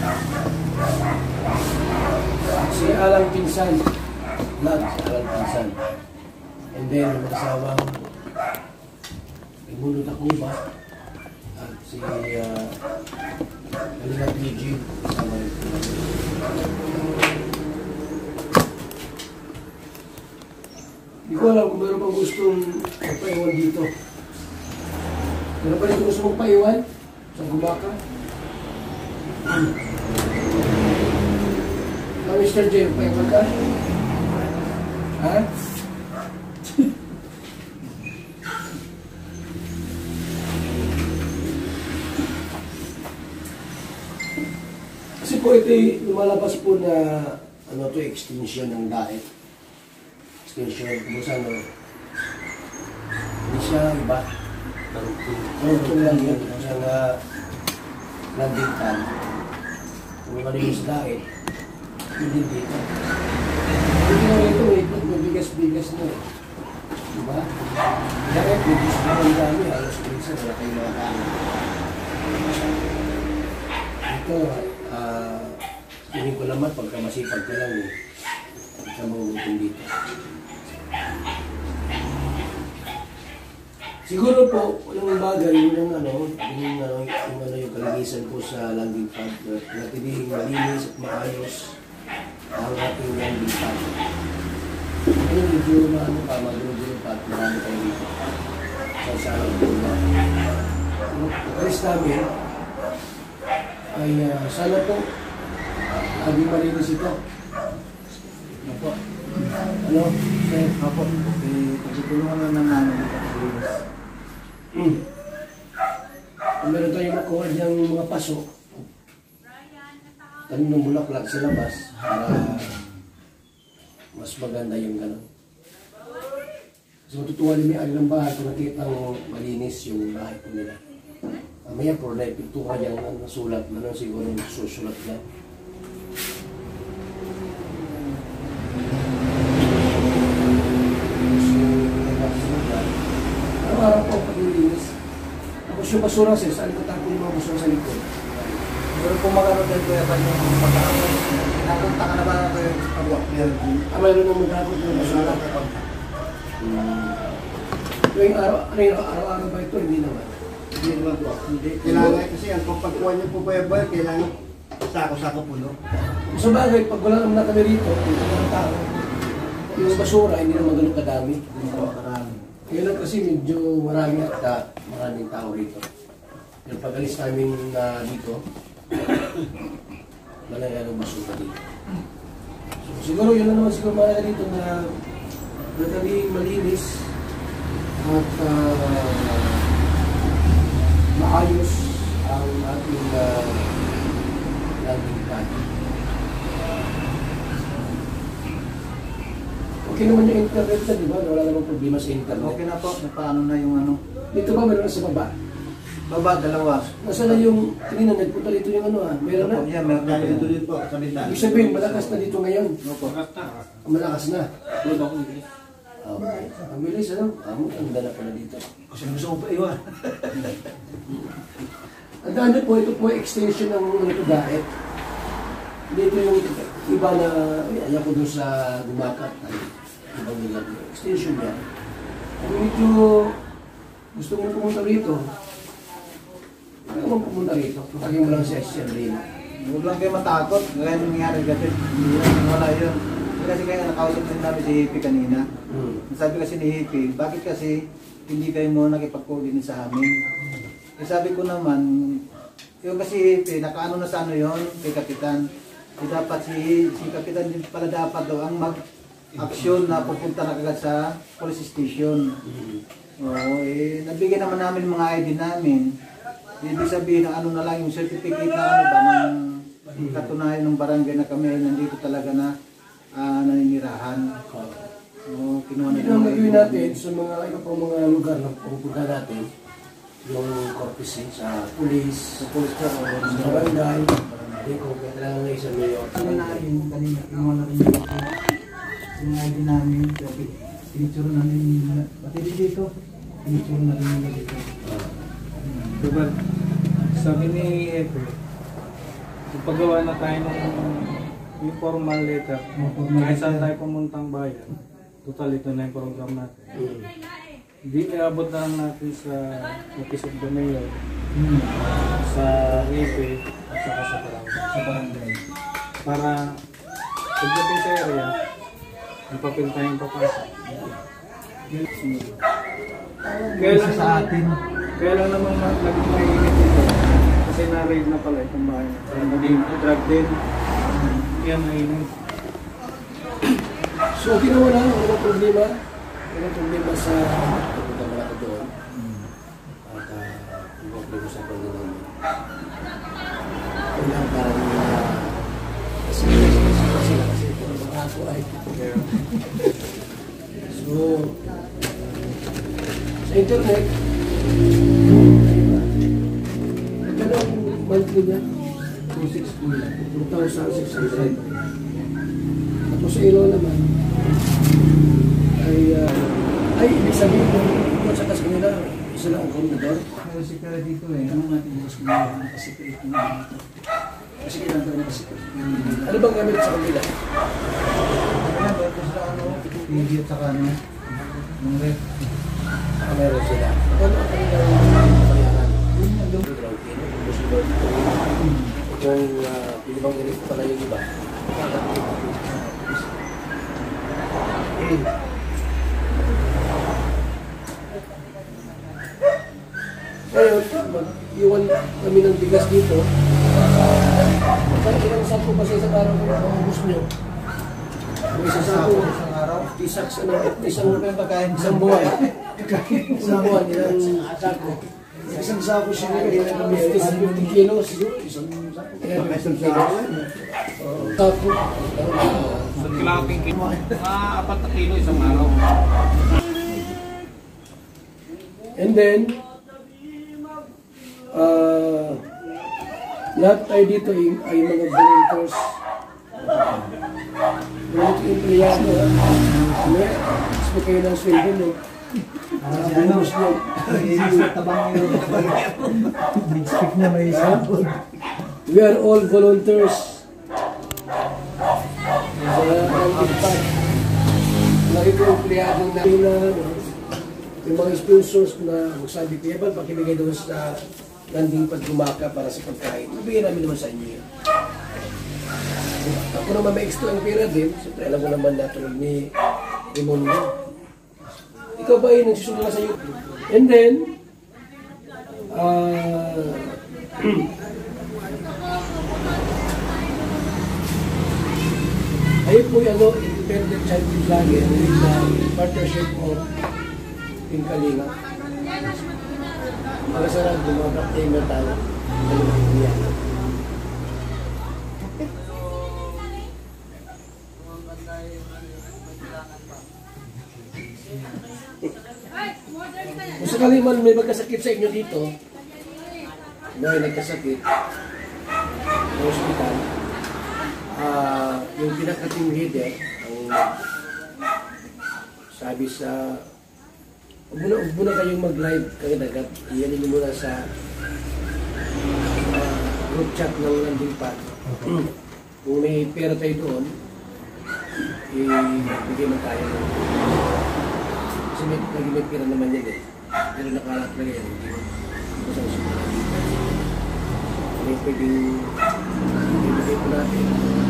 Si Alang Pinsan. Love, si Alang Pinsan. And then, yung mag-asawang Imuno Tacuba. At si Alina PG. Kasama rin po. Hindi ko alam kung meron pang gustong magpaiwan dito. Meron pa rin gusto mong paiwan sa Gumaka? Mr. J, paiwan ka? Ha? Kasi po ito lumalabas po na ano to, extinction ng daet. Extinction, kung saan hindi siya iba. Karugtong lang yun. Kung saan landing pad. Kung ano yung daet, hindi dito. Hindi na ito, may bigas-bigas na eh. Diba? Kaya bigas na ang dami, halos pinsan, wala kayo mga dami. Ito, tingin ko naman pagka masipag ka lang eh. Hindi ka mahuhutin dito. Siguro po, walang bagay yung yung kalinisan po sa landing pad. Natiniging malinis at maayos ang ating landing pad. Ngayon, medyo magulo pa at marami tayo dito. Sa isang buwan. Pagkalis namin, ay sana po, lagi malinis ito. Apo. Ano? Apo. Pagtutulungan na namin ito. Kung meron tayong makuha niyang mga paso, tanim ng bulaklak sa labas para mas maganda yung gano'n. Kasi matutuwa ni may ng bahay kung nakita mo malinis yung bahay ko nila. Mamaya po na ipintuhan niyang nasulat, siguro susulat yan. Araw-araw po paglilinis. Tapos yung basura sir, saan ko tapon yung mga basura sa likod? Pero kung magano din ko yung pagkakapon, napunta ka na ba na ito yung pagwak? Mayroon nang magkakot yung basura. Yung araw-araw ba ito? Hindi naman. Hindi naman po. Hindi. Kailangan kasi ang pagkuha niyo po ba yung bar, kailangan sako-sako puno. Sa bagay, pag wala naman na kami rito, yung tao, yung basura, hindi naman ganun kadami. Hindi po karami. Kaya lang kasi medyo marami at maraming tao rito. Yung pag-alis namin dito, malaya ng basura dito. So, siguro yun na naman siguro malaya dito na nataling malinis at maayos ang ating landing pad. Okay naman yung internet na, di ba? Wala namang problema sa internet. Okay na po, napaano na yung ano. Dito ba meron na sa baba? Baba, dalawa. Nasaan na yung, tingin na, nagpunta dito yung ano meron na? Yeah, meron na dito din po, sa bintana. Ibig sabihin, malakas na dito ngayon. Opo. Malakas na. Ang bilis, ano? Ang dala pala dito. Kasi gusto ko pa iwan. Ang dami po, ito po extension ng ito daet. Dito yung iba na, ayaw ko doon sa gumakat. Ibang nila po. Extension niya. Kung medyo gusto mo pumunta rito, hindi naman pumunta rito. Tutagin mo lang si SCR rin. Huwag lang kayo matakot. Gaya nung nangyari kasi. Wala yun. Kasi kaya nakausap din namin si Hippie kanina. Sabi kasi ni Hippie, bakit kasi hindi kayo muna nakipag-coordinate sa amin? Eh sabi ko naman, yung kasi Hippie, nakaano na sa ano yun, kay Kapitan. Dapat si Kapitan din pala dapat daw ang mag-aksyon na pupunta na kagad sa police station. Oo, eh, nabigyan naman namin mga ID namin. Ibig sabihin na ano na lang yung certificate na ano ba ng katunayan ng barangay na kami nandito talaga na naninirahan. Oo, kinuha na ang gagawin natin sa mga iba pang mga lugar na pupunta natin, yung corpus sa police, sa barangay, kung kailangan na isang mayor. Kanina kinuha na rin yung ID namin. Pinicture namin, pati dito, pinicture na rin dito. Diba, sabi ni Epe, Paggawa na tayo ng yung formal letter, kahit saan tayo pumuntang bayan, total ito na yung program natin. Hindi iabot na lang natin sa Office of the Mayor, sa EP, at saka sa barangay. Para pagdating sa area, ang papel tayong papasok. Kaya lang naman naging mainit ito. Kasi na-raid na pala itong bahay. Naging drug din. Yan mainit. So, okay naman na, walang problema. Walang problema sa pagpunta mo natin doon. At pag-usapan din naman. Kailangan parang kasi ito ang mga ako ay. So, sa internet, magkano ang monthly niya? 2,600. Tapos sa ilo naman, ay ibig sabihin kung sa kas kanila, isa lang ang koordinador. Pero si Pera dito ano natin bukas kung nakasipirit mo dito. Kasi kailangan tayo nakasipirit. Ano bang gamit sa kanila? Kaya ba ito sa TV at saka ng ref. Meron sila. Ano ang kanilang bayaran? Yung ground in, kung pinibang ganito pala yung iba. Ngayon, mag-iwan kami ng bigas dito. Kaya ilang sako ba sa isang araw kung gusto nyo? May isang sako, Isang araw. isang buwan. Isang buwan, ilang sako. Isang sako siya ilang 50 kilos. Isang sako. Sako. Sa kilating kilo, mga 4 na kilo isang araw. And then, lahat tayo dito ay mga volunteers. Volunteer empleyado. Gusto kayo ng sweldo nyo. Bonus nyo. Tabang yun. Mid-stick na may sabon. We are all volunteers. Lagi ko empleyado na yung mga sponsors na magsabi ko, Evan, pakibigay doon sa landing pad Gumaka para sa pagkain. Ibigay namin naman sa inyo yun. Ako naman may extra ang pera din. Siyempre, alam mo naman na tulad ni Raimundo. Ikaw ba yung nagsusunod na sa iyo? And then, ayun po yung independent child vlogger with the partnership of Team Kalinga. Magasarap yung mga captainer tayo. Kung sakali man may magkasakit sa inyo dito, may nagkasakit sa hospital, yung pinaka-team leader, ang sabi sa huwag muna kayong mag-live kagad-agad. Iyan nyo muna sa group chat ng landing pad. Kung may pera tayo doon, ibigay mo tayo. Kasi may pera naman yan eh. Pero nakalat na yan. Hindi mo sa usunan. May pwedeng ibigay po natin.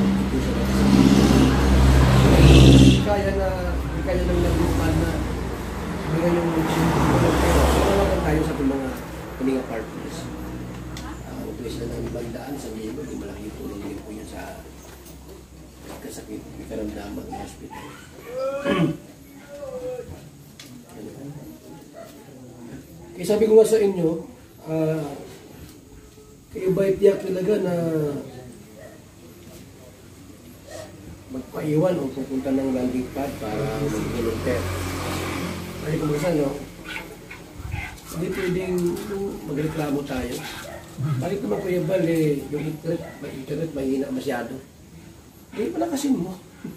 Kaya ng landing pad na bigyan yung pero tawagan tayo sa ating mga kalinga partners. Utuloy sila ng ibandaan sa Milo, di malaki tulong din po yun sa kasakit, karamdaman ng hospital. Kaya sabi ko nga sa inyo, kayo ba itiyak talaga na magpaiwan o pupunta ng landing pad para mag-volunteer? Kasi kung minsan, hindi pwedeng magreklamo tayo. Bakit naman Kuya Bal, yung internet mahina masyado? Hindi pala kasi mo.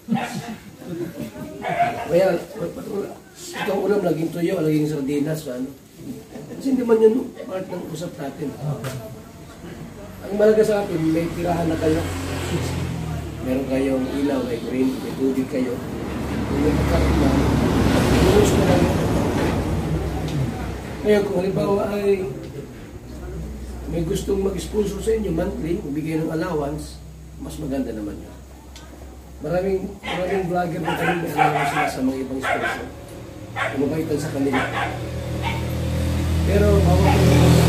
Kaya, ikaw ulam, laging tuyo, laging sardinas. Kasi hindi man yun part ng usap natin. Ang malaga sa atin, may tirahan na kayo. Meron kayong ilaw, may green, may tubig kayo. Kung may pagkaroon na, inuus na lang yun. Ngayon, kung halimbawa ay may gustong mag-sponsor sa inyo monthly, magbigay ng allowance, mas maganda naman yun. Maraming vlogger na kami may allowance sila sa mga ibang sponsor. Kumabaitan sa kanila. Pero bawal ko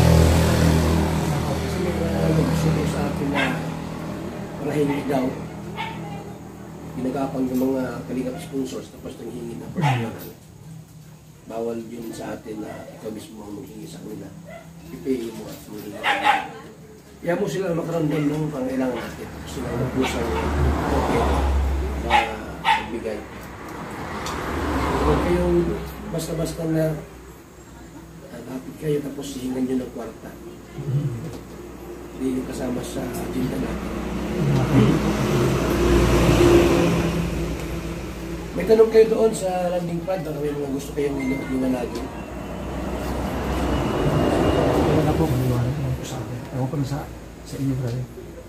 kasi may mag-sponsor sa akin na parahingi daw. Ginagapang ng mga kalingap sponsors tapos nang hingi na personal. Bawal yun sa atin na ikaw mismo ang maghingi sa kanila. Ipay mo at maghingi. Kaya mo sila makaramdam ng pangailangan natin. Sila nagpusang okay na magbigay. Huwag kayong basta-basta na lapit kayo tapos hihingan nyo ng kwarta. Hindi yung kasama sa agenda natin. May tanong kayo doon sa landing pad, baka may mga gusto kayong iwanagin. Wala na po, maliwanag naman po sa akin. Ewan ko na sa inyo, brother.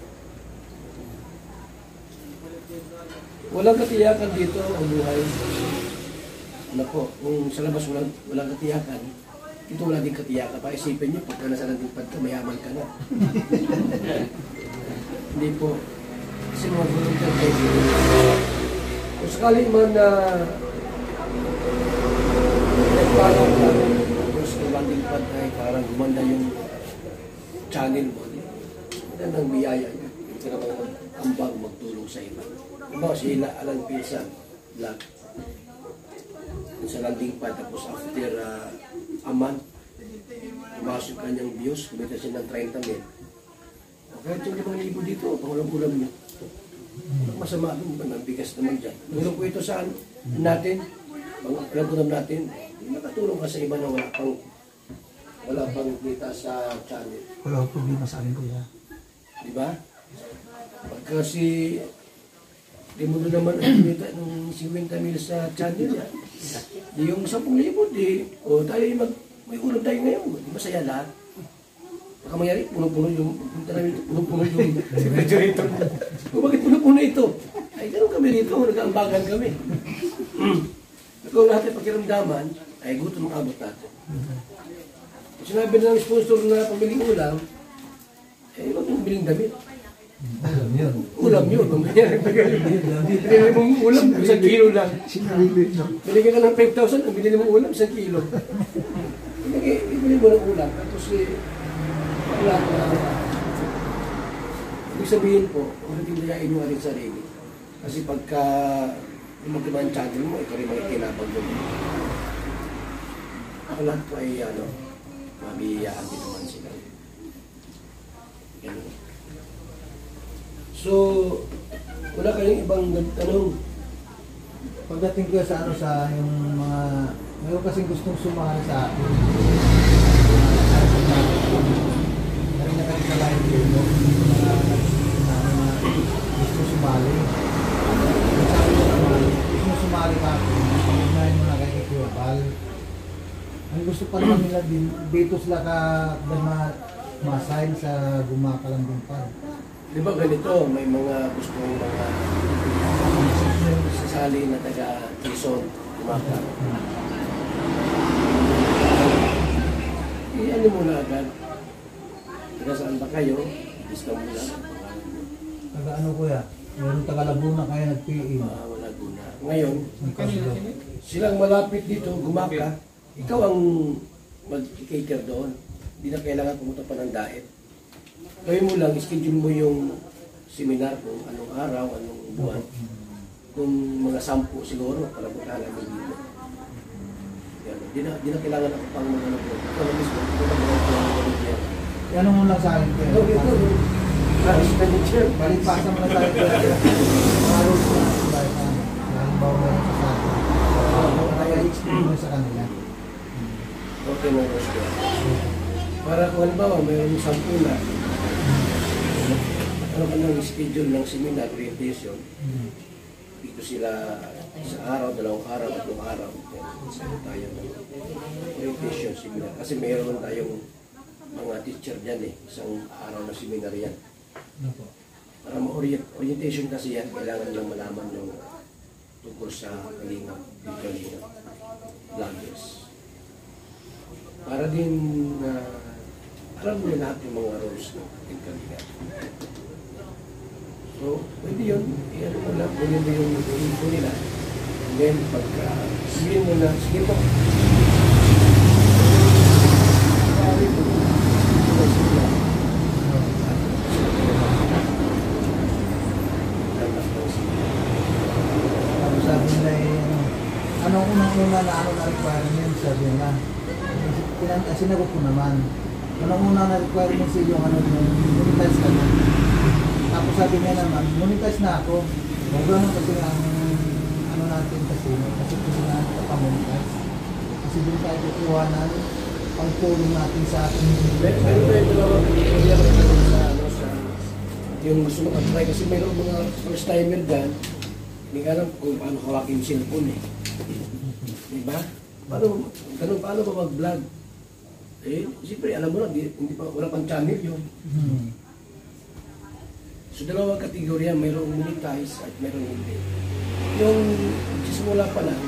Walang katiyakan dito ang buhay. Ano po, kung sa labas walang katiyakan, dito wala din katiyakan. Paisipin nyo, pagka nasa landing pad ka, mayaman ka na. Hindi po. Kasi mga volunteer kayo. Kung sakali man na nagparaw ka, tapos sa landing pad ay parang gumanda yung channel mo. Magandang biyaya niya. Hindi ka naman ambang magtulong sa iba. Diba sila Alan Pilsan, vlog. Sa landing pad, tapos after a month, pumasok kanyang views, kumita siya ng 30,000. Kahit yung 5,000 dito, pangulang-ulam niyo. Masama doon, bigas naman dyan. Tulong ko ito saan natin, pangulang natin, nakatulong ka sa iba na wala pang kita sa channel. Wala ko problema sa akin, kuya. Diba? Pagka di mo naman ang kumita ng 50,000 sa channel yan. Di yung 10,000, tayo may ulam tayo ngayon. Di masaya lahat. Baka mayari, puno-puno yung refrigerator. Bakit puno-puno ito? Ay, ganoon kami rito, nag-aambagan kami. Kung natin pakiramdaman, ay gutom ang abot natin. Kung sinabi na ng sponsor na pamiling ulam, ay wag mong biling damit. Ulam yun. Binigay mong ulam, 1 kilo lang. Binigay ka ng 5,000, ang binili mong ulam, 1 kilo. Ibili mo ng ulam. Tapos wala ko na. Ibig sabihin po, kung natindayain nyo rin sarili. Kasi pagka lumagdaman ang channel mo, ikaw rin makikinabag mo. Ako lahat po ay mabiyayaan din naman sila. Ganun. So, wala kayong ibang tanong? Pagdating ko sa yung mga, mayroon kasing gustong sumahal sa akin. Kanina kasi sa live yun, mga gusto sumali. Sabi ko gusto sumali ka ako, pagkain mo na kay Kuya Bal. Ang gusto pa naman nila dito sila ka masign sa gumakalang dumpad. Di ba ganito, may mga gustong mga sasali na taga-Quezon, kumaka. Ano mo na agad? Taga saan ba kayo? Discount mo lang. Taga ano kuya? Meron taga Laguna kaya nag-PE. Wala Laguna. Ngayon, silang malapit dito, gumaka. Ikaw ang mag-cater doon. Hindi na kailangan pumunta pa ng diet. Gawin mo lang, schedule mo yung seminar kung anong araw, anong buwan. Kung mga 10 siguro, para butalan mo dito. Di na kailangan ako pang mga nabot. Ito na mismo, ito na mga Ano mo lang sa akin kuya? expenditure. Balipasa mo lang sa akin kuya. Araw ko na sa bahay ka. Halimbawa mo lang sa akin. Kaya i-explain mo sa kanila. Okay na boss ko. Para kung halimbawa, mayroon 10 na. Ano ka ng schedule ng seminar, orientation. Dito sila sa araw, 2 araw, 3 araw. Saan tayo ng orientation seminar. Kasi mayroon tayong mga teacher dyan eh. Isang araw na seminar yan. Ano po? Para ma-orientation kasi yan, kailangan lang malaman yung tungkol sa kalingap, vloggers. Para din alam mo lahat yung mga roles ng ating kalingap. So, pwede yun. I-ano mo lang, kunin mo yung info nila. And then, pagka sabihin mo na, sige po. Sabi mo, sila. Sabi nila ano unang-una na requirement, sabi nila. Sinagot ko naman. Unang-una na requirement sa yung monetize ka na. Tapos sabi niya naman, monetize na ako. Huwag naman kasi ang natin kasi gusto na monetize. Kasi doon tayo kukuhanan pang-tulong natin sa ating yung gusto mo try kasi mayroong mga first timer dyan, hindi ka alam kung paano hawakin yung cellphone eh. Diba? Paano ba mag-vlog? Eh, siyempre alam mo na, wala pang channel yun. So dalawang kategorya, mayroong monetize at mayroong hindi. Yung simula pa lang,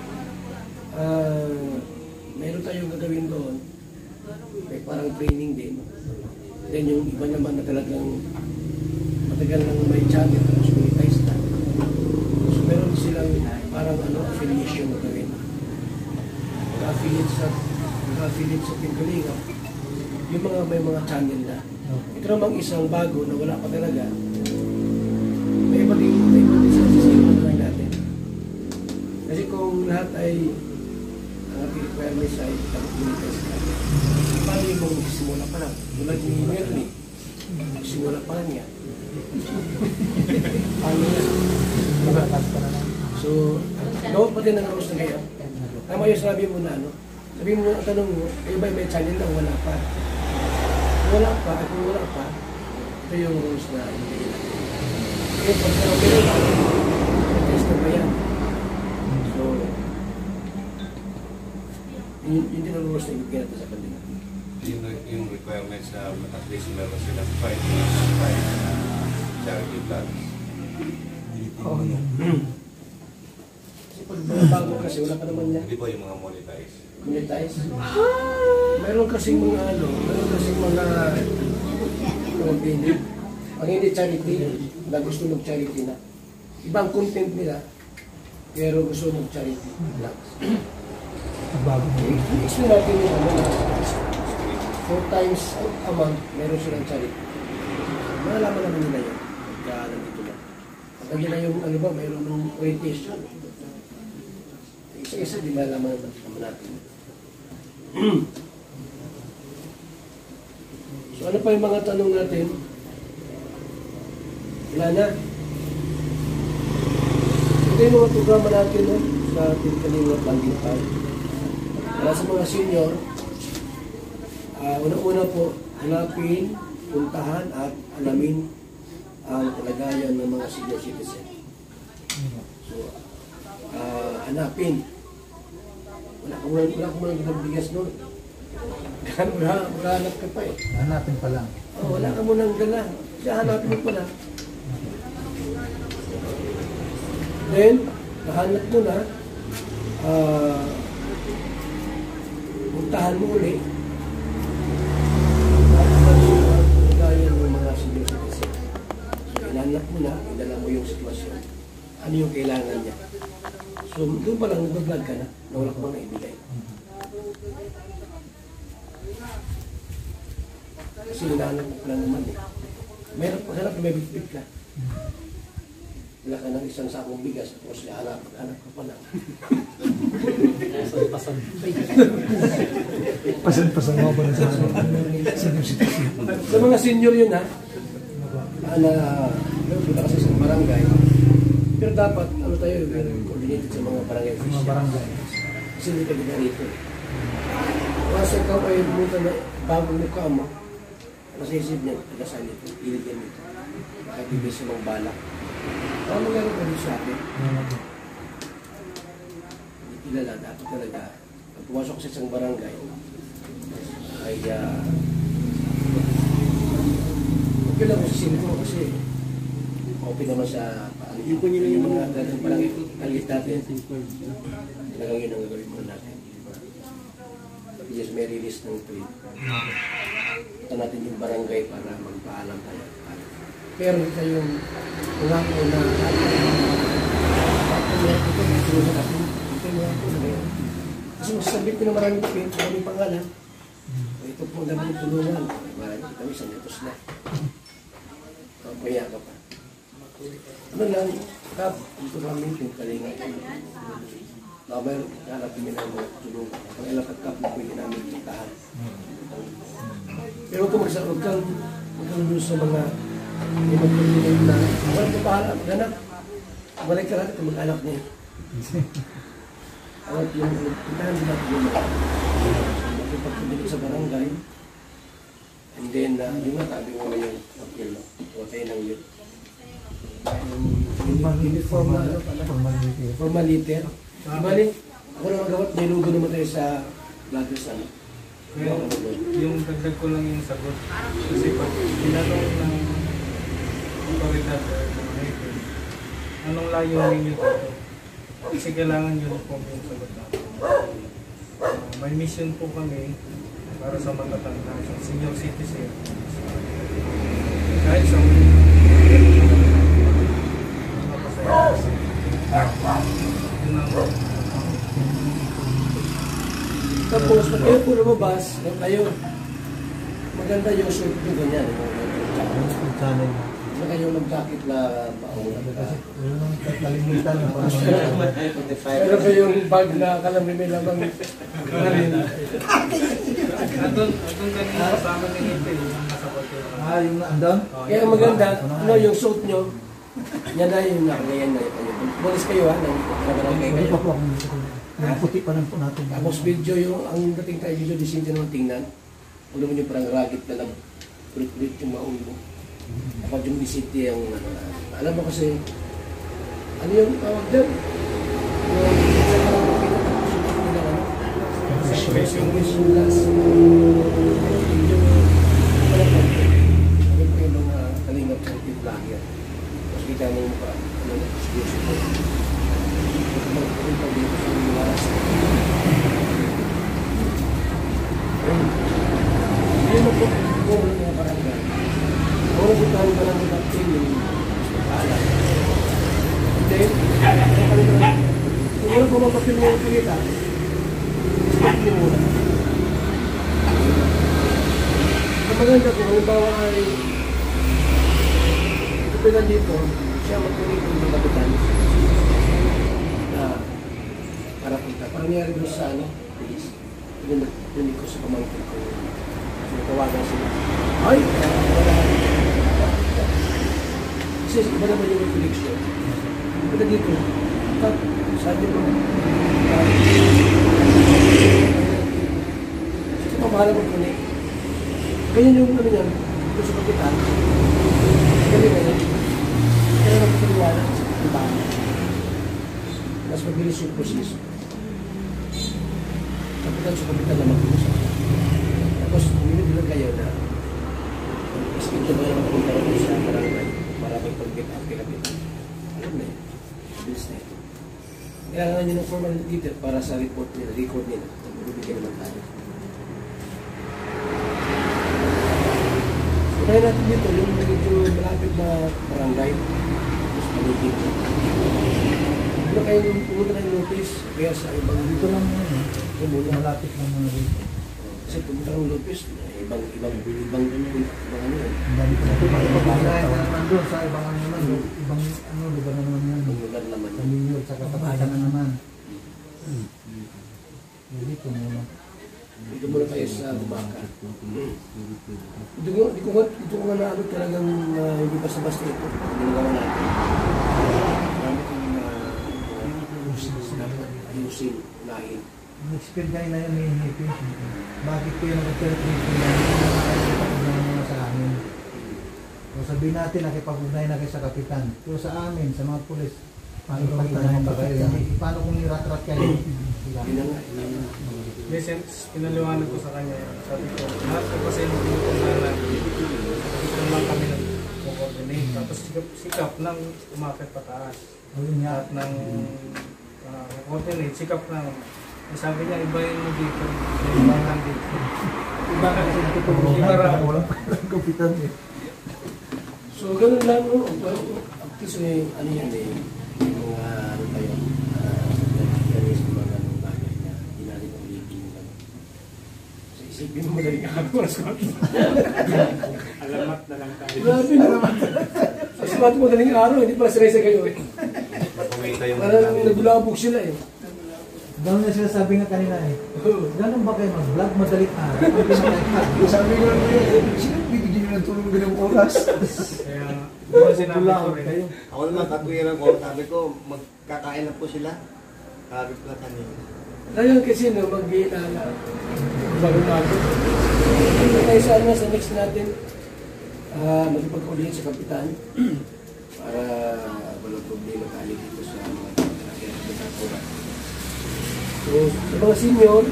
mayroon tayong gagawin doon, may parang training din. Then yung iba naman na talagang matagal nang may channel, tapos monetize na. So meron silang parang affiliation na gawin. Mag-affiliate sa Pinkalinga, yung mga may mga channel na. Ito namang isang bago na wala pa talaga. May iba din sa sisipan lang natin. Kasi kung lahat ay ang ating requirements ay monetize ka, paano yung mga magsisimula pa lang? Tulad ni Merly, magsimula pa lang yan. Paano yan? So, gawin pa din ang rules na ngayon. Tama yung sabi mo na sabi mo, ang tanong mo, iba may channel lang, wala pa. Wala pa, at kung wala pa, ito yung rules na hindi. Kaya pag test na ba yan? So, yun din ang rules na ibigay natin sa kanila. Yung requirements na at least meron sila 5 charity vlogs. Oo. Kasi pag bago kasi, wala pa naman yan. Hindi po yung mga monetize. Monetize. Meron kasing mga opinion. Pag hindi charity, na gusto mag-charity na. Ibang content nila, pero gusto mag-charity vlogs. I-explain natin yung na 4 times a month, meron silang charity. Malalaman naman nila yun. Pagka nandito na. Pag nila yung mayroon ng orientation. Isa-isa, di malalaman naman natin. So ano pa yung mga tanong natin? Wala na. Ito yung mga programa natin sa Pinkalinga Landing Pad. Para sa mga senior, una-una po, hanapin, puntahan at alamin ang kalagayan ng mga senior citizen. So, hanapin. Wala ko muna ginagbigas nun. Maghanap ka pa eh. hanapin pa lang. Wala ka munang gala. Siya hanapin mo pala. Then, nahanap mo na, puntahan mo ulit. Kalagayan ng mga senior citizen. So, inanap mo na, inala mo yung sitwasyon. Ano yung kailangan niya. So, doon pa lang nag-vlog ka na wala ka mga ibigay. Kasi hinahanap mo pala naman eh. Meron pa hanap na may bitbit ka. Wala ka ng isang sakong bigas, tapos hanap ka pa lang. Pasan mo ba na sa Sa mga senior yun ha, punta kasi sa barangay. Pero dapat, tayo, coordinated sa mga barangay officials. Kasi hindi ka ginarito. Kasi ikaw ay bumunta na bagong mukha mo, masisip niya, tagasal nito, ilit yan nito. Bakit ibig sa mga balak. Parang magkano pa dito sa atin? Hindi kilala, dapat talaga, pag pumasok sa isang barangay, ay Alisin ko kasi open naman sa yung mga dating parang kalit natin. Talagang yun ang gagawin muna natin. Yes, may release ng tweet. Ito natin yung barangay para magpaalam tayo. Pero ito yung ungako na kasi masasabit ko na maraming pangalan. Ito po ang dami tulungan. Maraming kami sa netos na. Maya ka pa. Ano lang, Kap, ito kami yung kalinga. Nakamay, hanapin nila mo tulungan. Pag ilang Kap, pwede namin kitahan. Pero kung huwag kang doon sa mga magpapilin na walang papahala, maghanap. Balik ka natin kung mag-anak niya. At yung kitahan din natin yung magpapabilig sa barangay. And then, yung natabi mo yung appeal, okay nang yun. Formaliter. Bali, ako na magawat, may lugo naman tayo sa Vloggers. Kaya yung dagdag ko lang yung sagot. Kasi pag tinatawag ng otoridad o mga hater, anong layunin nyo dito? Kasi kailangan yun po yung sagot natin. May mission po kami para sa matatanda, sa senior citizen. Kahit sa tapos, pag kayo po lumabas, kayo, maganda yung suit nyo ganyan. Na kayo mag-jacket na pauna. Kalimutan na pa. Pero kayo yung bag na kalamri may lamang karin. Andun kanina sa amin ng ipil, yung nasa kote. Yung andon? Kaya maganda, ano yung suit nyo, yan na yung nakagayan na yun. Bulis kayo ha, nagbarangay kayo. Puti pa lang po natin. Tapos video yung, ang dating tayo video, disinti naman tingnan. Huwag naman yung parang ragged na lang, kulit-kulit yung maun mo. Dapat yung bisiti yung, alam mo kasi, ano yung tawag dyan? Yung visuals. Yung mga kalingap sa vlogger. Tapos kita mo yung pa, ano, excuse ko. Magpunta dito sa mga oras. Ayun na po, kung ano mga barangay. Kung ano po tayo barangay natin yung paalam. Then, kung ano po magpapil mo yung pagkita, stop nyo muna. Ang maganda ko, halimbawa ay ito dito, siya magpapil yung mga kapitan. Para punta. Parang nangyari doon sa ano, please. Pinig ko sa pamangkin ko. Natawagan sila. Ay! Kasi iba naman yung connection. Iba na dito. Sabi mo, kasi pamahala mo connect. Ganyan yung ano yan, ito sa kapitan. Ganyan na yan. Kaya naman paliwanag sa kapitan. Mas mabilis yung proseso. Kapitan na mag-usap. Tapos, umilig kayo na schedule mo yung magpunta rin sa barangay para mag-pag-get up kay kapitan. Alam na yun. Mabilis na ito. Kailangan nyo ng formal detail para sa record nila. Magbibigyan naman tayo. So, kaya natin dito, yung medyo malapit na barangay. Tapos, paligid. Ano kayo pumunta ng notice? Kaya sa ibang Dito lang yun. Malapit lang mga dito. kasi pumunta ng notice, ibang ano yun. Ang dami ko naman doon sa ibang ano naman. Ibang ano, lugar na naman yan. Ibang lugar naman Sa yun. New York, sa Kapatagan na naman. Dito muna. Dito muna kayo sa Bumaka. Dito ko nga naabot talagang hindi basta-basta ito. Ginagawa natin. Marami kong ayusin, unahin. Ang-experience kayo na yun ni Hippie. Bakit kayo nag-teletrate na sa amin? So sabihin natin, nakipag-ugnay na kayo sa kapitan. Pero sa amin, sa mga pulis, paano pag-ugnay ba kayo? Paano kung nirat-rat kayo? Pinaliwanag ko sa kanya, sabi ko, lahat ko kasi yung pinupuntahan natin, ito lang kami nag-focus Tapos sikap ng umakit pataas. Ayun nga. At ng alternate, sikap ng sabi niya, iba yung dito. Iba lang dito. Iba kasi natutulog. Iba raw. Walang kapitan eh. So, ganun lang, no? At least may, ano yan eh, yung mga, ano tayo, nagkikanis ng mga anong bagay na hindi natin ulitin yung ano. So, isipin mo madaling oras ko. Alamat na lang tayo. Grabe, no? Kasi mati mo madaling araw, hindi pala stress kayo eh. Kumita yung Parang nagulabog sila eh. Gano'n na sinasabi nga kanina eh. Gano'n ba kayo mag-vlog? Madaling araw. Sabi ko lang yun, sino bibigyan nyo ng tulong ganang oras? Kaya, diba sinabi ko rin. Ako naman, katwiran ko, sabi ko, magkakain na po sila. Sabi ko na kanina. Ngayon kasi no, mag-iinala. Bago-bago. Hindi tayo sana sa next natin magpag-ulit sa kapitan para walang problema tayo dito sa mga pinagkakura. So, sa mga senior,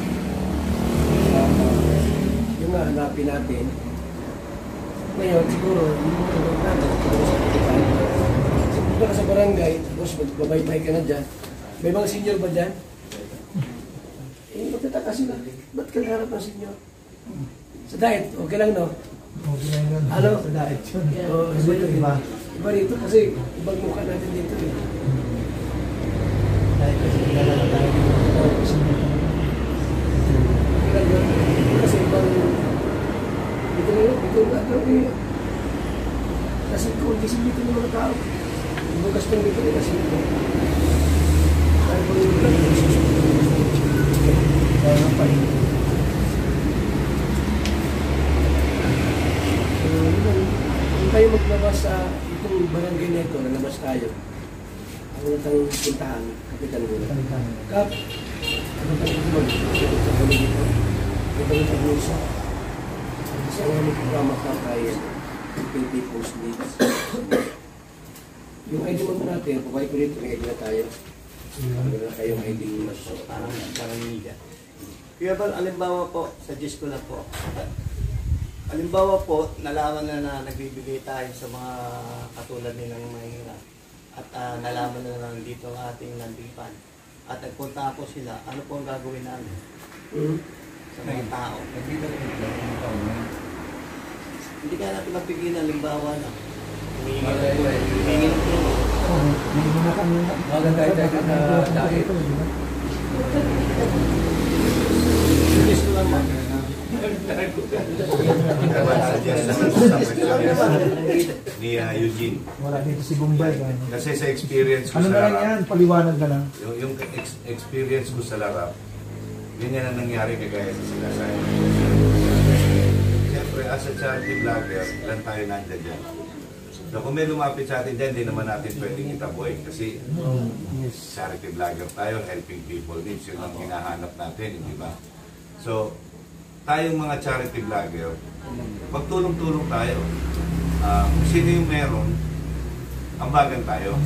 yung nga hanapin natin. Ngayon, siguro, hindi mo nagawin natin sa kapitan. So, punta ka sa barangay, tapos magbabay-bay ka na dyan. May mga senior ba dyan? Eh, magtataka sila. Ba't ka nagharap ng senior? Sa diet, okay lang, no? Okay na yun. Ano? Sa diet yun. Oo, Iba ito, iba. Iba rito kasi ibang mukha natin dito eh. Dahil kasi kilala na tayo dito. Okay lang yun. Kasi ibang... Dito na yun, dito na ito. Kasi kung gising dito ng mga tao. Bukas pang dito kasi dito. Kaya kung dito lang, Kaya nga pa rin. so, yun. Kung tayo maglabas sa itong barangay na ito, nalabas tayo. Ang una tayong puntahan, kapitan muna. Kap, ano tayo mag-ito sa kami dito? Ito yung pag-uusap. Kasi ang aming programa ka tayo, Philippine People's Needs. Yung ID mo natin, pupay ko dito, may ID na tayo. Meron na kayong ID mo na so, Parang media. Kaya ba, alimbawa po, suggest ko na po. Alimbawa po, nalaman na nagbibigay tayo sa mga katulad nilang mahirap. At nalaman na dito ang ating landing pad. At nagpunta po sila, ano po ang gagawin namin sa mga tao? Hindi kaya natin mapigilan, halimbawa na. Humingi ng tulong. Hindi mo na kami. Maganda tayo na diet. Suggest ko lang man. Ni Eugene. Wala dito si Bombay. Kasi sa experience ko Ano sa na lang Larap, yan? Paliwanag na lang. yung experience ko sa Larap, ganyan ang nangyari kagaya sa sinasabi. Siyempre, as a charity vlogger, ilan tayo nandyan dyan. So kung may lumapit sa atin dyan, hindi naman natin pwedeng itaboy. Kasi charity vlogger tayo, helping people needs, yun ang hinahanap natin, di ba? So, tayong mga charity vlogger, magtulong-tulong tayo. Kung sino yung meron, ambagan tayo.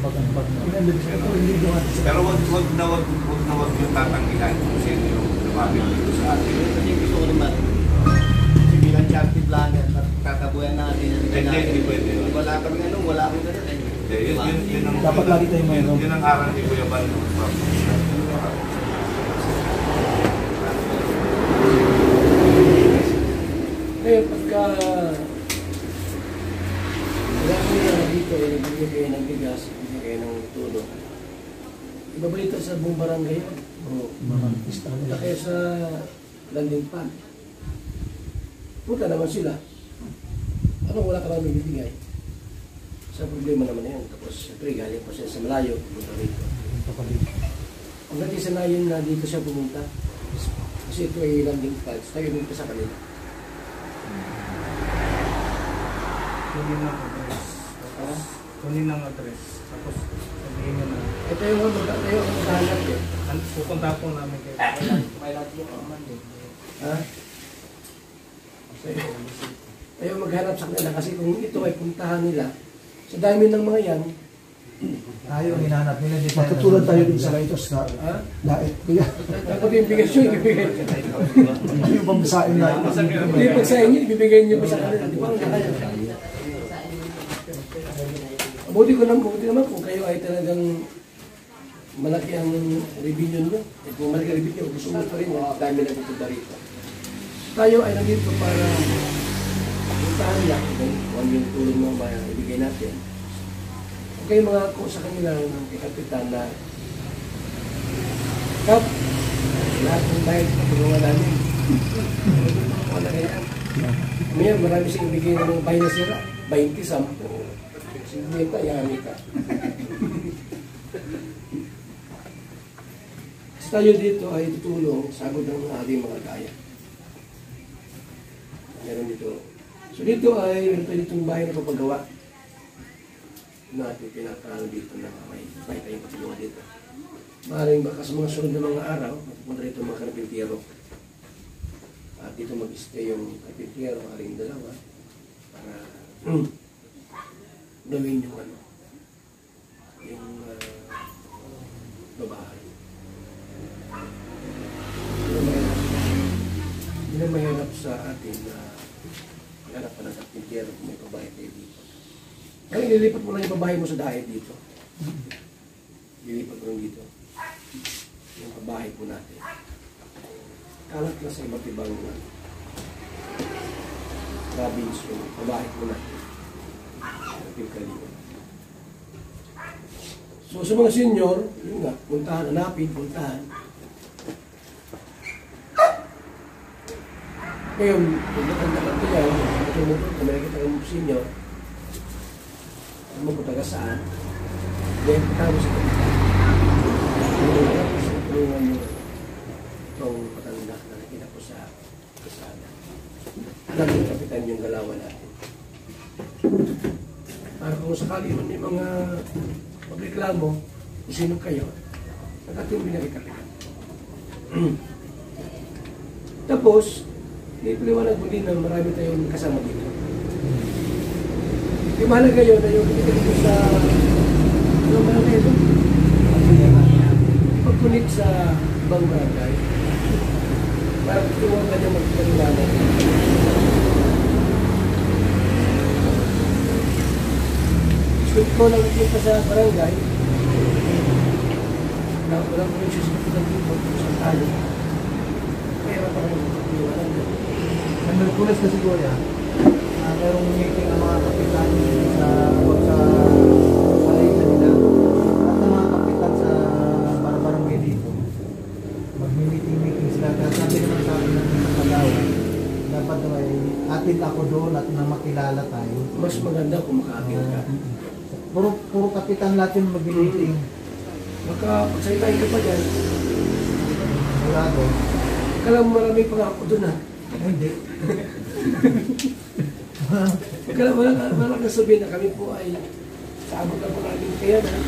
Pero wag yung tatanggihan kung sino yung lumapit dito sa atin. Kasi gusto ko naman, kasi bilang charity vlogger, kakabuyan natin. Hindi pwede. Wala kami wala akong ganun. Yun ang, Dapat lagi tayong mayroon. Yun ang aral ni Kuya Bal. Ngayon, pagka wala ko na dito, nagbigay kayo ng bigas, nagbigay kayo ng tulong. Ibabalita sa buong barangay yun. Punta kayo sa landing pad. Punta naman sila. Ano wala ka namin bibigay? Sa problema naman yan. Tapos, siyempre, galing pa siya sa malayo, pumunta rito. Ang natin sanayin na dito siya pumunta. Kasi ito ay landing pad. Tayo pumunta sa kanila. Kunin ng address. Tapos, kunin ng address. Tapos, sabihin nyo na. Ito yung maghanap eh. Pupunta po namin kayo. May lahat yung naman eh. Ha? Ayaw maghanap sa kanila kasi kung ito ay puntahan nila, sa dami ng mga yan, Tayo ang hinahanap nila. Matutulad tayo din sa Laitos na ha? dait. Kuya, Kapag ibigay nyo, ibibigay nyo. hindi yung pambasain na. Hindi pag sa inyo, ibibigay nyo pa sa kanila. Di ba ang nakaya? Buti naman kung kayo ay talagang malaki ang revenue nyo. Eh, kung malaki ang revenue, gusto mo pa rin, dami na pupunta rito. Tayo ay nandito para puntahan lang kung ano yung tulong mo ba ibigay natin. Kung kayo mga ako sa kanila ng kapitan na Kap, lahat ng bayad patulungan namin. Wala kaya. Ngayon, marami siyang ibigay ng bahay na sira. 20, 10. Sige ka, yari ka. Kasi tayo dito ay tutulong sa agod ng ating mga kaya. Meron dito. So dito ay meron tayo ditong bahay na papagawa. Natin pinakaano dito na may bahay tayong patulungan dito. Maaaring baka sa mga sunod na mga araw, matupunta rito mga karpintero. At dito mag-stay yung karpintero, maaaring dalawa, para gawin yung ano, yung babae. Hindi na mahirap sa atin na maghanap pa ng karpintero kung may babae kayo dito. Kaya nilipat mo lang yung babae mo sa dahil dito. Nilipat mo lang dito. Yung babae po natin. Kalat na sa iba't ibang province yung babae po natin. So sa mga senior, yun nga, puntahan, hanapin, puntahan. Ngayon, kung nakanda ko yan, kung nakikita ng senior, mo po taga saan, then puntahan mo sa kapitan. Tulungan nyo itong patanda na nakita ko sa kasada. Naging kapitan yung galawan natin. Para kung sakali man may mga magreklamo, kung sino kayo, nakating binarikapitan. Tapos, ipiliwanag mo din na marami tayong kasama dito. Yung mahalaga yun na yung kumita dito sa ano mahalaga ito? Pag-connect sa ibang barangay para tulungan ka niya magpaliwanag. So ito lang kita sa barangay na walang konsyo sa kapitan dito sa tayo. Kaya pa rin magpaliwanag. Ang Merkules na siguro yan, merong meeting ng mga kapitan sa salita nila. At ng mga kapitan sa barangay dito. Mag-meeting sila. Kaya sabi naman sa akin ng Palawan, dapat ay atin ako doon at na makilala tayo. Mas maganda kung makaabil ka. Puro kapitan natin mag-meeting. Baka pagsalitain ka pa dyan, Wala doon. kala mo marami pa ako doon ha. Hindi. Kaya wala ka sabihin na kami po ay sa abot na po namin kaya na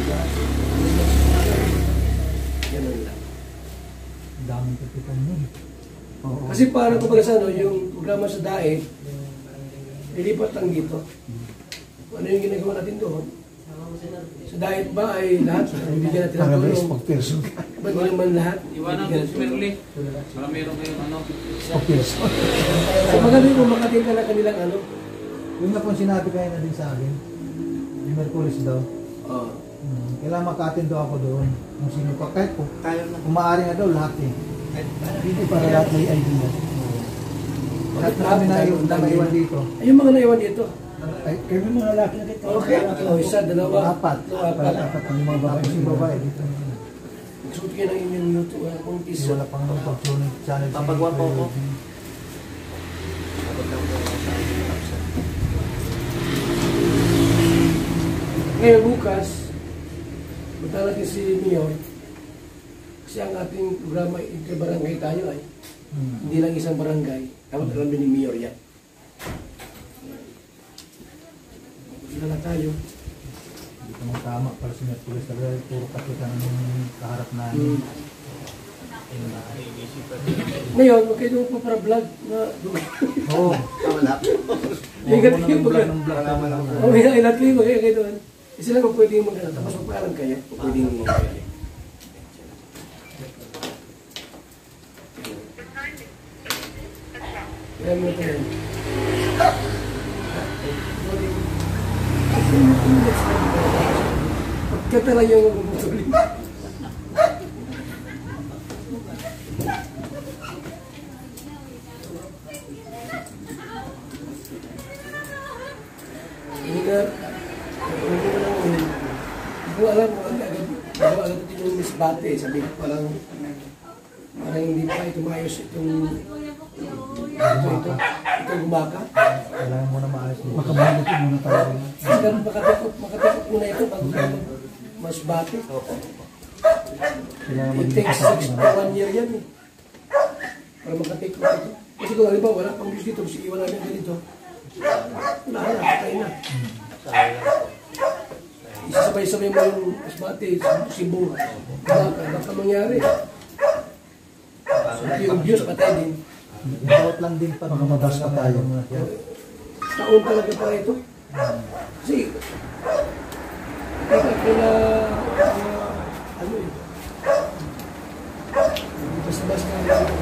ganun lang. Daming kapitan nun. Oo. Kasi para kumbaga sa ano, yung programa sa DAE, lilipat lang dito. Ano yung ginagawa natin doon? Sa DAE ba ay lahat? Bibigyan natin Para ng may tulong. spokesperson. Ba't mo naman lahat? Iwanan Bibigyan ko natin ng Merli. Para meron kayong ano. Spokesperson. tulong. So maganda yung makating ka na kanilang ano. Yung nga pong sinabi kayo na din sa akin, yung Merkulis daw, Oh. kailangan makatin daw ako doon. Kung sino pa, kahit Tayo na. kung maaari nga daw lahat eh. Hindi para lahat may idea. Lahat namin na naiwan dito. Ay, yung mga naiwan dito. Ay, kami mga lalaki na dito. Okay. Oh, isa, dalawa. Apat. Apat. Apat ang mga babae. Tapos yung babae dito. Magsuot kayo ng inyong YouTube, kung t-shirt. Wala pang pag-tune channel. Papagawa po ako. Ngayon bukas, punta natin si Mayor. Kasi ang ating programa interbarangay tayo ay hindi lang isang barangay. Dapat alam din ni Mayor yan. Kilala tayo. Hindi ko mang tama para sa Merkulis. Talaga puro kapitan ang kaharap namin. Ngayon, huwag kayo doon pa para vlog na doon. Oo. Wala. Ingat kayo pag... Wala man ako. Oh, ingat kayo, kayo doon. Isa lang kung pwedeng magkano. Tapos magpaalam kayo, kung pwedeng magkano. Kaya mo ito yan. Next time. Katara yung puputulin. Ingat. Hindi ko alam kung agad yung misbate. Sabi ko parang hindi pa ito maayos itong gumaka. Kailangan mo na maayos. Makabalik muna tayo. Kasi makatikot muna ito bago masbate. It takes 6 to 1 year yan eh. Para makatikot ito. Kasi kung halimbawa wala pang Diyos dito, kasi iwan namin ganito. Wala na, patay na. Isasabay-sabay mo yung asbate, simbong. Baka mangyari. Yung Diyos patay din. Bawat lang din pa. Makamabas pa tayo. Taon talaga para ito. Kasi, kaya ano eh. Basta-basta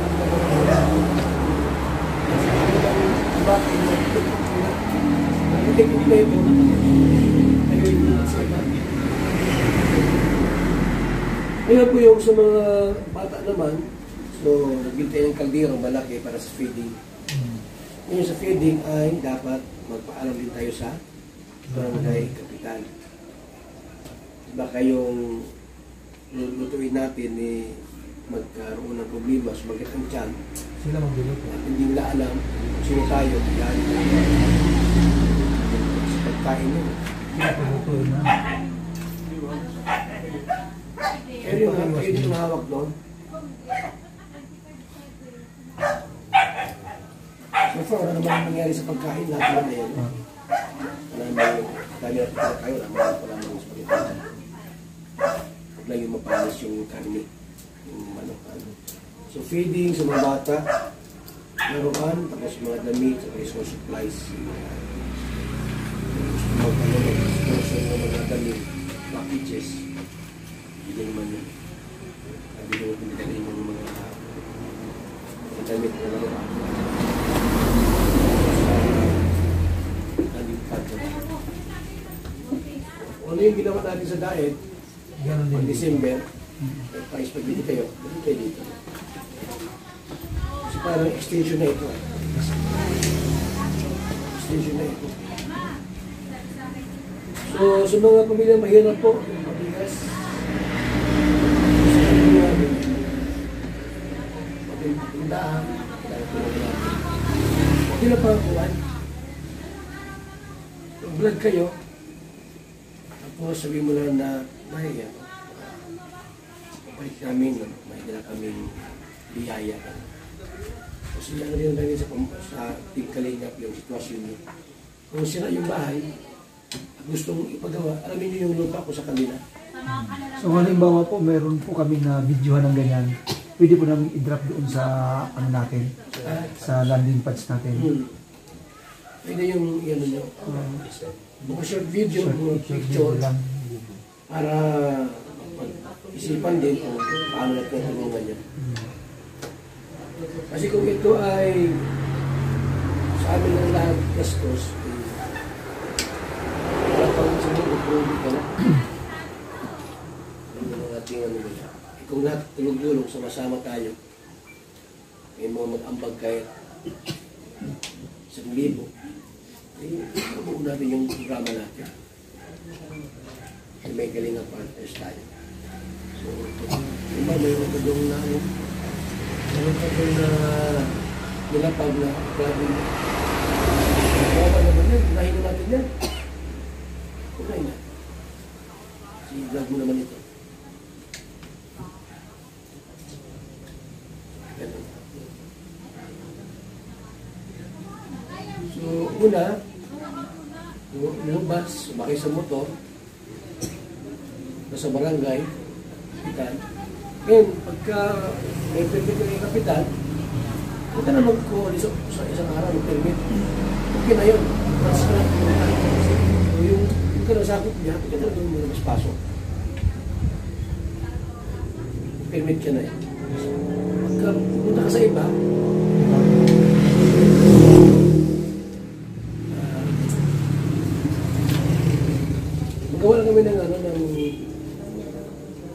ngayon po yung sa mga bata naman, so nagbintay ng kalderong malaki para sa feeding. Ngayon sa feeding ay dapat magpaalam din tayo sa barangay kapitan. Baka yung lutuin natin eh magkaroon ng problema, sumagat ang tiyan. Sila magbuluto. At hindi nila alam kung sino tayo. Yan. Sa pagkain nyo. Paglutuin na. Kayo yung hawak doon. So far, wala naman nangyari sa pagkain. Lahat naman na yan. Wala naman dami na pagkain. Wala naman sa pagkain. Huwag lang yung mapalas yung karne. Yung manok. So feeding sa mga bata, laruan, tapos mga damit, tapos mga supplies. Mag-sponsor ng mga damit, packages. Hindi naman yun. Sabi naman pinagaliin ng mga damit na laruan. Ano yung ginawa natin sa diet? Pag December, pais pagbili kayo, bili kayo dito. Kasi parang extension na ito. Extension na ito. So, sa mga pamilya mahirap po, yung pabigas. Pagpindaan, dahil tulad natin. Hindi na pangkuhan. Mag-vlog kayo, tapos sabihin mo lang na, may balik namin, may dala kaming biyaya. Kasi ano rin namin sa tingkalingap yung sitwasyon niyo. Kung sira yung bahay, gustong ipagawa, alamin niyo yung lupa ko sa kanila. So halimbawa po, meron po kami na videohan ng ganyan. Pwede po namin i-drop doon sa ano natin, sa landing pads natin. Pwede yung ano nyo, mga short video, mga picture, para isipan din kung paano natin tulungan niya. Kasi kung ito ay sa amin ng lahat gastos, wala pang siguro ka na. Ano yung ating ano nila. Kung lahat tulong-tulong, sama-sama tayo, may mga mag-ambag kahit 1,000, mabuo natin yung programa natin. Kasi may galing ang partners tayo. So, diba, mayroon ka doon na nilapag na gagawin. Baba naman yan, unahin na natin yan. Unahin na. I-vlog mo naman ito. Ganun. So, una, lumabas, sumakay sa motor, nasa barangay, kapitan. Ngayon, pagka may permit ng kapitan, huwag ka na mag-call sa isang araw ng permit. Okay na yun. Mas na so, yung kanasakot niya, pagka na doon mo na mas pasok. Permit ka na yun. Pagka pumunta ka sa iba, magawa lang kami ng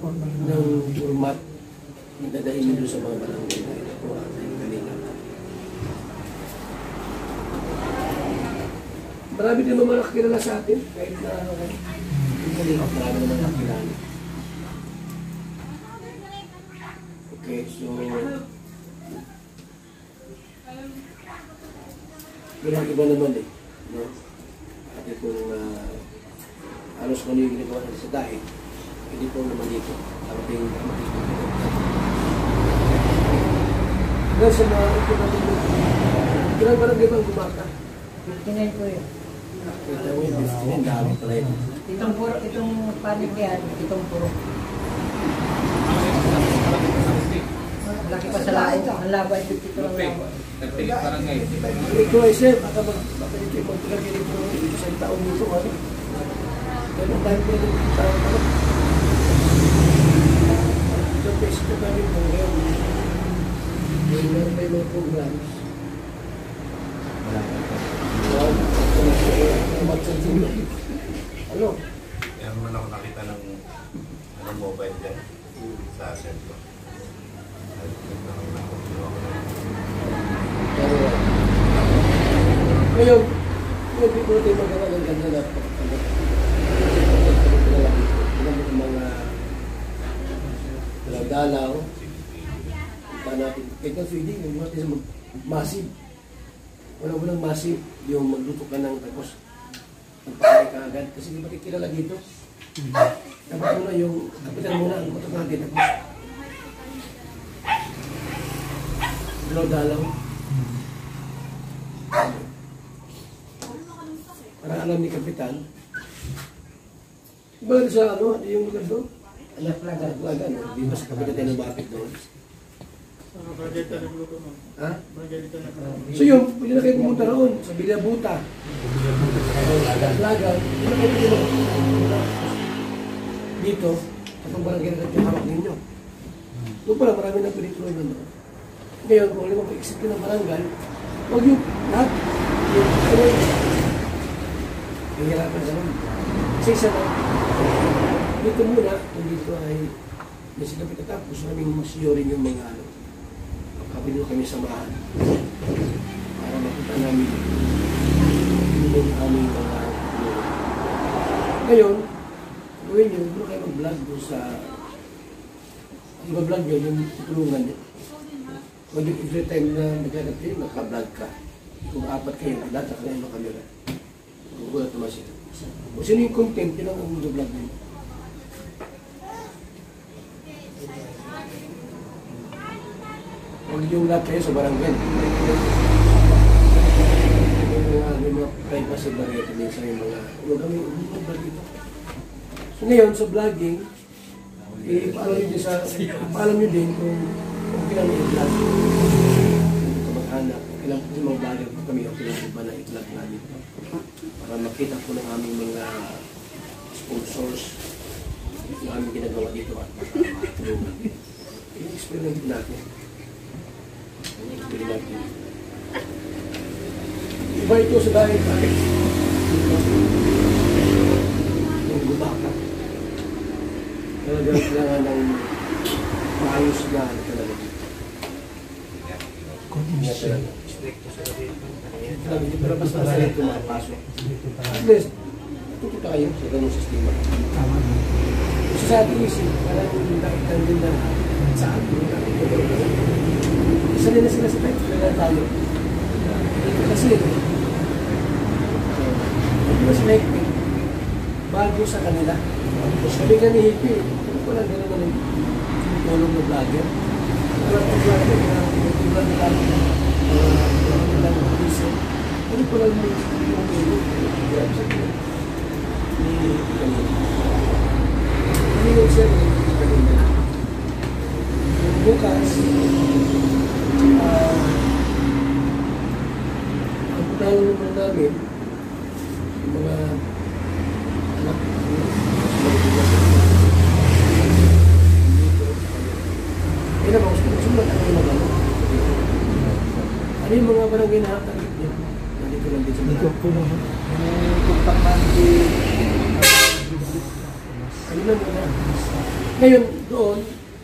ng format na dadahin nyo doon sa mga barangay na ito po ang kanila. Marami din naman nakakilala sa atin, kahit na yung kanila, marami naman nakakilala. Okay, so bilang iba naman eh, no? At kung halos kung ano yung ginagawa natin sa dahil, hindi po naman dito. Ating dahil sa mga ito natin ilang barangay bang gumaka? 59 po yun. Kita mo yung 59, dami pala yun. Itong panig yan, itong puro. Malaki pa sa lahat. Ang laba ay 52 lang laba. Barangay. Ito ay sir, baka ito yung pagpilagay nito isang taon nito, ano? Ganun tayo po yung taon ano? Itong basic na namin po ngayon. May mga programs. Ano? Kaya naman ako nakita ng mobile dyan sa sentro. Ngayon, hindi ko tayo magawa ng ganda na mga dalaw, natin. Kahit ang feeding, yung natin sa massive. Walang massive, yung magluto ka ng tapos magpakain ka agad. Kasi di ba kilala dito? Dapat muna yung kapitan muna, ang matok natin tapos dalaw. Para alam ni kapitan. Iba sa ano, yung lugar doon? Alaplaga, no? Di ba sa kapitan tayo nabapit doon? Ha? So yun, pwede na kayo pumunta roon sa Bilabuta. Alaplaga, pwede na kayo pumunta dito, sa pangbarangay na yung hawak ninyo. Doon pala marami na pwede tuloy na doon. Ngayon, kung alam mo pa-exit ko ng barangay, huwag yung lahat. Yung tuloy. Hihirapan sa naman. Kasi isa na, dito muna, kung dito ay nasikapit at tapos naming masiyorin yung mga ano. Kapilo kami samahan. Para makita namin yung aming mga ngayon, gawin nyo, huwag kayo mag-vlog doon sa mag-vlog nyo, yung tutulungan nyo. Huwag yung every time na naglalap kayo, naka-vlog ka. Kung apat kayo, lahat na kayo ng camera. Gugulat naman sila. Kung sino yung content, yun ang mag-vlog nyo. Huwag yung lahat kayo sa barangay. May mga privacy barrier din sa mga huwag kami umubag dito. So ngayon, sa vlogging, paalam nyo din kung okay lang i-vlog. Kamag-anak, okay lang kung mag-vlogger po kami, okay lang ba na i-vlog namin. Para makita po ng aming mga sponsors yung aming ginagawa dito at makatulungan. I-experiment natin. Iba ito sa dahil bakit? Yung gubaka. Talagang kailangan ng maayos na talaga dito. Ingat talaga. Pero basta sa ito makapasok. At least, natuto tayo sa ganung sistema. Kasi sa ating isip, parang nakita din na sa ating isa din na sila sa tayo, kaya tayo. Kasi, hindi ba sila Hippie? Bago sa kanila. Sabi nga ni Hippie, ano ko lang gano'n na tulong na vlogger. Walang vlogger na tulong na vlogger. Walang vlogger. Ano ko lang yung tulong. Kaya sa kanila. Ni kanila. Ano yung siya ni kanila? Bukas, ang puntahan naman namin yung mga anak ay naman, sumunod ang mga ano yung mga barangay na target niya nandito lang din sa mga Tuktak natin ano na muna Ngayon, doon,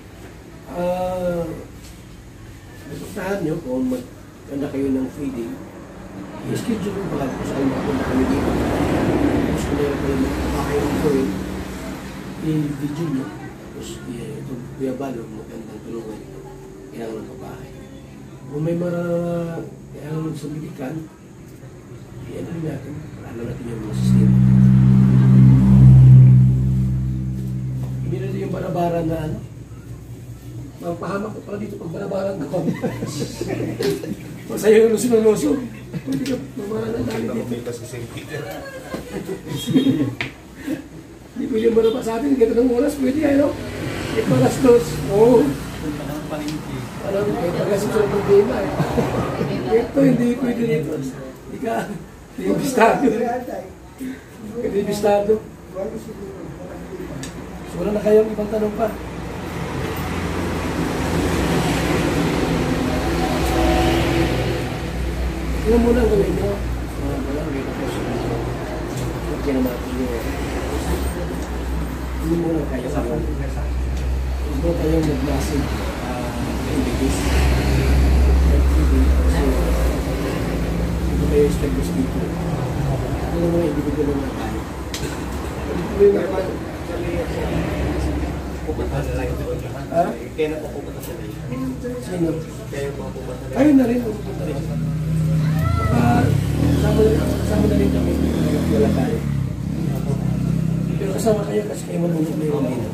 pupuntahan nyo kung magkanda kayo ng feeding, i-schedule mo ba kung saan mapunta kami dito. Tapos kung meron kayo makakayo ng point, i-video nyo. Tapos itong Kuya Balo, magandang tulungan. Kailangan ng kabahay. Kung may kailangan sa medical, i-ano natin, alam natin yung mga sistema. Hindi na yung barabaran na ano, magpahamak ko pala dito pag barabaran ko. Masaya yung lusin-lusin. Pwede ka mamahan ang dali dito. May kasi St. Peter. Hindi pwede yung baraba sa atin, ganda ng oras, pwede ano? Ito alas 2. Oo. Alam mo, kahit pag-asip sa ng game eh. Ito, hindi pwede dito. Hindi ka, hindi bistado. Hindi bistado. So wala na kayong ibang tanong pa. Ano muna ang gawin nyo? Wala, may tapos. Okay naman nyo. Ano muna kayo sa mga? Huwag mo kayong nag-massive individuals. Kasi hindi kayo establish dito. Ano mga individual na tayo? Ano yung naman? Pupunta sa live. Ha? Kaya na po pupunta sa live. Sino? Kaya po pupunta sa live. Kayo na rin, pupunta rin. Kasama na rin kami. Wala tayo. Pero kasama kayo kasi kayo manunod na yung dito.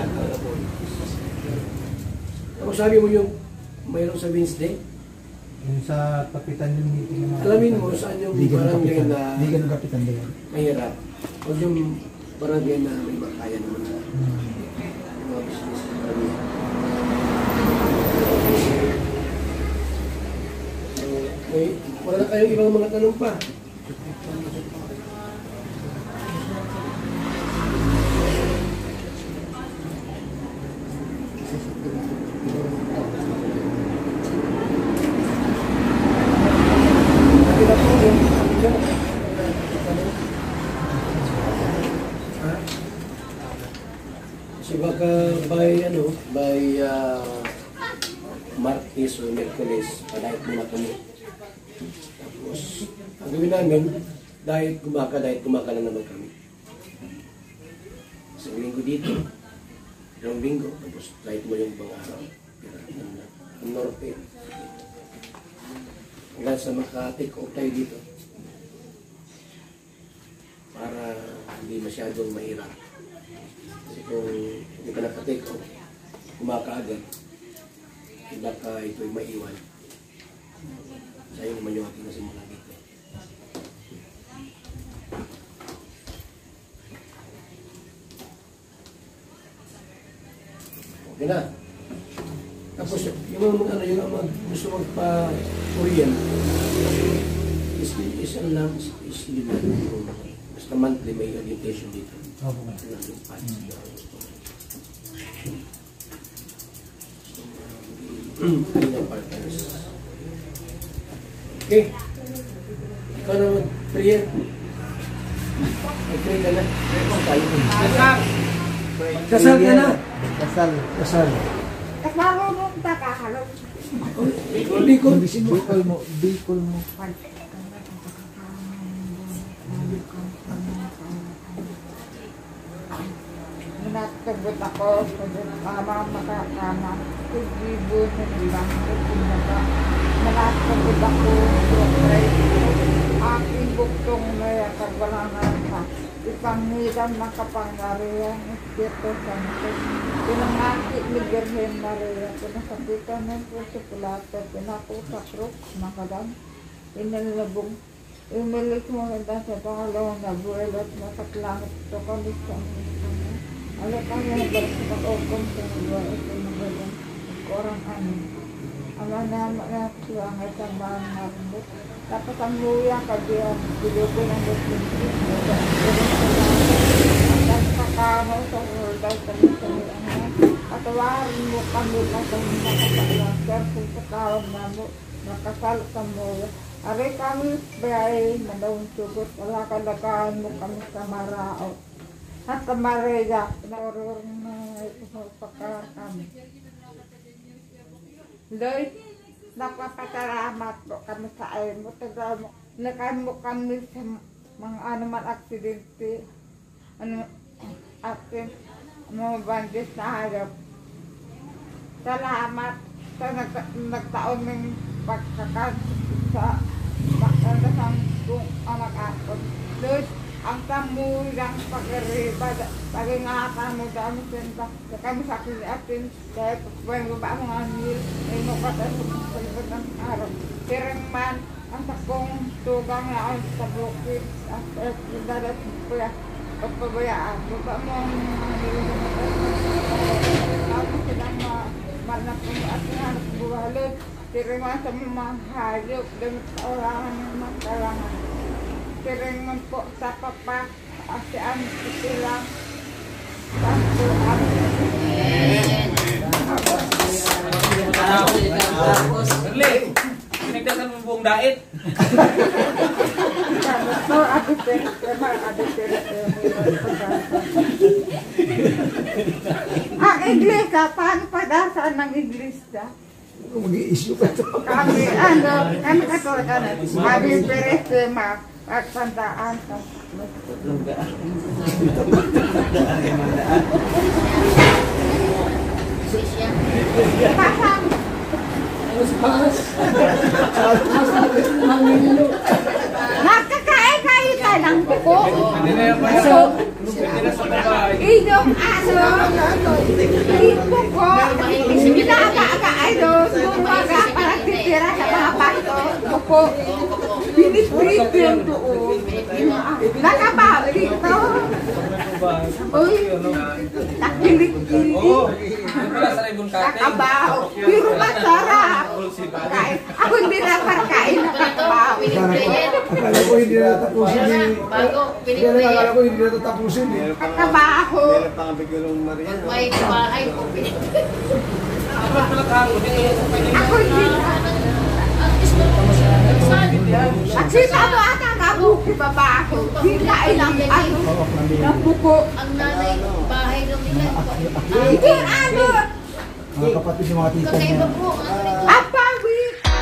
Ako sabi mo yung mayroon sa Wednesday, Yung sa kapitan yung meeting naman. alamin mo saan yung barangay na Hindi ganun kapitan doon. mahirap. O yung barangay na may makaya naman na mga business. Wala na kayong ibang mga tanong pa. Kasi baka by Martes o Merkulis, padahit muna kami. Tapos, ang gawin namin, dahil kumaka lang naman kami. Isang linggo dito, isang linggo, tapos dahil mo yung mga araw, ang norte. Hanggang sa maka-take off tayo dito. Para hindi masyadong mahirap. Kasi kung hindi ka naka-take off, kumaka agad, baka ito'y maiwan. Sa'yo naman yung ating nasimula dito. Okay na. Tapos yung mga gusto magpa-Korean is alam, is yun. Basta monthly may orientation dito. Okay. Ikaw naman, prayer. Mag-pray ka na. Kasal ka na. Kasal. Marunong ta kahalong. Bicol. Bicol mo. Natagot ako, tama makakama. Kugibo na nilang kuginaka. Natagot ako, aking buktong na kagwalangan ka. Ipangiram na kapangarihan, Espiritu Santo. Pinangakit ni Virgen Maria, pinasakitan ng Puso Pilato, pinakusa kruk, makadam, inalabong. Imilik mo na sa pangalawang na buhay at makatlangit ito kami sa mga. Alam ka nga balik sa pag-okom sa mga ito magalang korang amin. Ama naman na siwangay sa mga marimbot. Tapos ang luya ka diya, bilupo ng business. At kakamaw sa ulday sa mga. At tawarin mo kami na sa mga kapaglang. Kaya sa kawan na mo, nakasal sa mga. Aray kami bayay na daw sugot, wala kalakaan mo kami sa marao. Santa Maria, naurur na ito pagkakam. Lord, napapasalamat po kami sa iyo. Nakan mo kami sa mga anuman aksidente. Atin, mga bandis na harap. Salamat sa nagtaon ng pagkakan sa pagkakasang kong anak ako. Lord, ang tamulang pag-riba, pag-ingatan mo dami sinta, sa kami sa akin atin, dahil pagpapain mo ba ang mga nil, ay mukata sa palibot ng araw. Tirang man, ang sakong tugang na ako sa bukid, at dalat po ya, pagpabayaan. Baba mo ang mga nil, ako silang marap mo at hanap buhalot, tirang man sa mga hayop, damit sa orangan ng mga kalangan. Piring man po sa papa, asian sila. Berli, pinagdasan mo buong dait. Ang iglesia, paano padasaan ng iglesia? Mag-i-issue ka ito. Kami katulad kami peresema. Pagtandaan ka. Nakakain kayo tayo ng buko. Aso. Inyong aso. Buko. Pinaka-aga ano. Bumaga parang titira sa mga pasto. Buko. Binit-brit yung doon. Nakabaw dito. Uy. Nakilig-kilig. Nakabaw. Pero masarap. Ako hindi na parkain na nakabaw. Akala ko hindi na tatapusin eh. Akala ko hindi na tatapusin eh. Nakabaho. Meron pa kami gulong Maria. May bahay po. Ako hindi na. Magsita mo ata nga buki baba ako. Hikain ang ano. Ng buko. Ang nanay, bahay lang nila. Hindi ano. Mga kapatid yung mga tita niya. Kakaiba po. Apawi.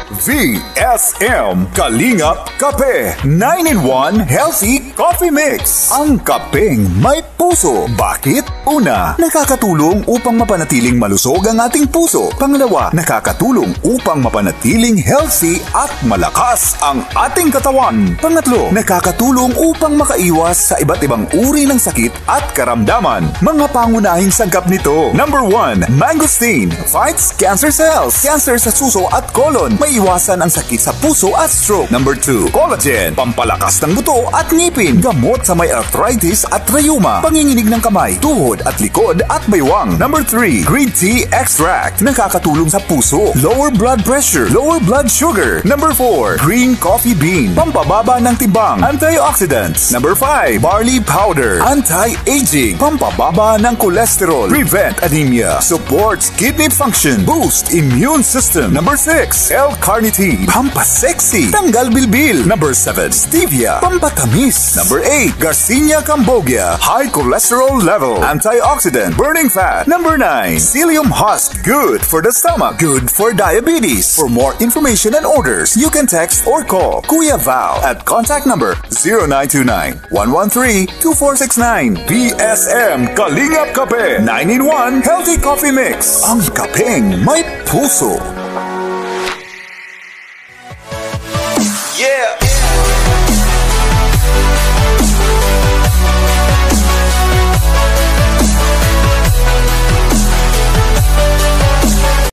VSM Kalingap Kape 9-in-1 Healthy Coffee Mix. Ang kapeng may puso. Bakit? Una, nakakatulong upang mapanatiling malusog ang ating puso. Pangalawa, nakakatulong upang mapanatiling healthy at malakas ang ating katawan. Pangatlo, nakakatulong upang makaiwas sa iba't ibang uri ng sakit at karamdaman. Mga pangunahing sangkap nito. Number 1, mangosteen fights cancer cells. Cancer sa suso at colon. May iwasan ang sakit sa puso at stroke. Number 2, collagen, pampalakas ng buto at ngipin, gamot sa may arthritis at rheuma, panginginig ng kamay, tuhod at likod at baywang. Number 3, green tea extract, nakakatulong sa puso, lower blood pressure, lower blood sugar. Number 4, green coffee bean, pampababa ng timbang, antioxidants. Number 5, barley powder, anti-aging, pampababa ng cholesterol, prevent anemia, supports kidney function, boost immune system. Number 6, L-carnitine, pampasexy, tanggal bilbil. Number 7, stevia, pampatamis. Number 8, Garcinia cambogia, high cholesterol level, antioxidant, burning fat. Number 9, psyllium husk, good for the stomach, good for diabetes. For more information and orders, you can text or call Kuya Val at contact number 0929-113-2469. VSM Kalingap Kape 9-in-1 Healthy Coffee Mix. Ang kapeng may puso.